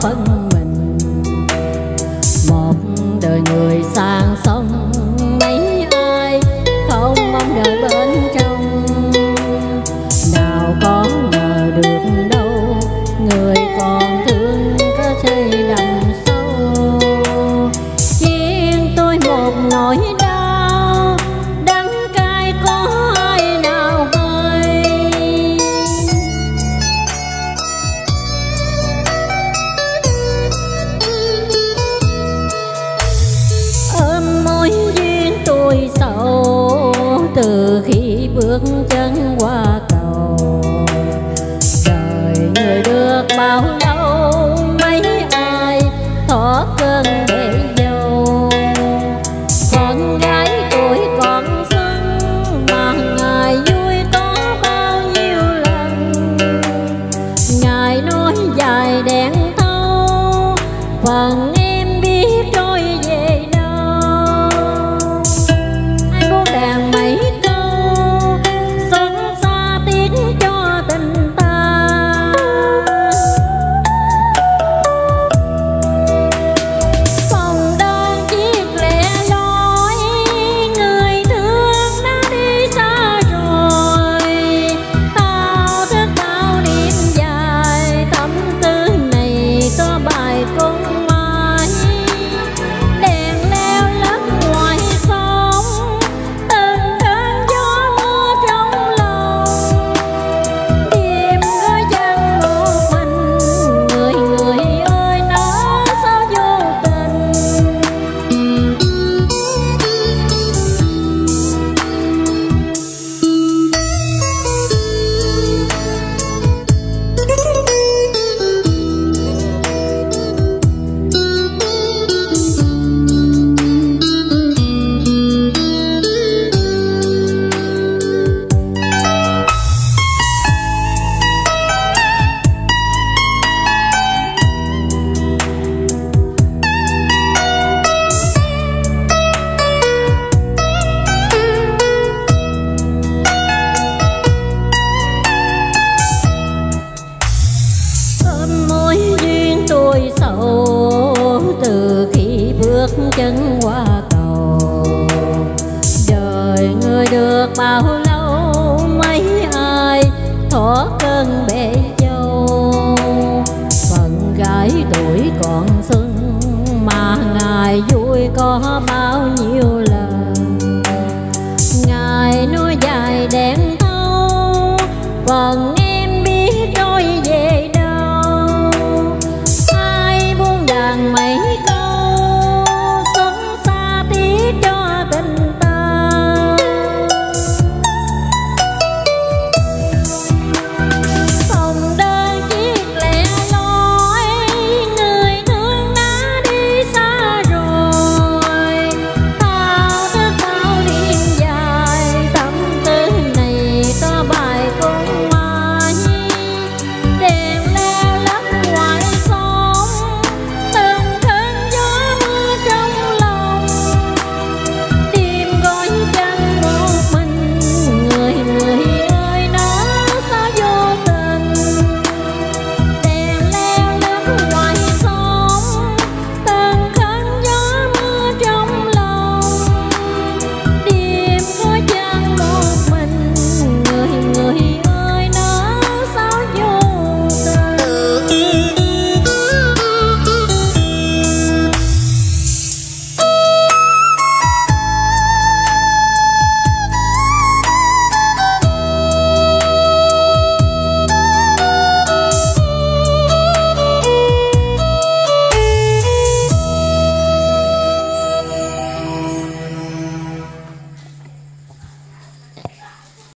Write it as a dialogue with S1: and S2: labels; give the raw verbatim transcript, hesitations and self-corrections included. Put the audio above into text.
S1: phân mình. Một đời người sang sông mấy ai không mong đợi bên trong, nào có ngờ được đâu người còn thương có xây đầm sâu. Riêng tôi một nỗi đau đắng cay có ai nào hay. Ôm mối duyên tôi sầu từ khi bước chân qua cầu. Đời người được bao lâu mấy ai thỏ cơn bể dâu. Con gái tuổi còn xuân mà ngày vui có bao nhiêu lần. Ngài nói dài đèn thâu phần em biết trôi về đâu. Ai buông đàn mấy câu xót xa tiếc cho tình ta. Phòng đơn chiếc lẻ loi người thương đã đi xa rồi. Tao thức bao đêm dài tâm tư này có bài cung mai. Đèn leo lấp ngoài sông từng cơn gió mưa trong lòng. Đêm gói chân một mình người người ơi nó sao vô tình. Ôm mối duyên tôi sầu từ khi bước chân qua cầu. Đời người được bao lâu mấy ai thỏ cơn bể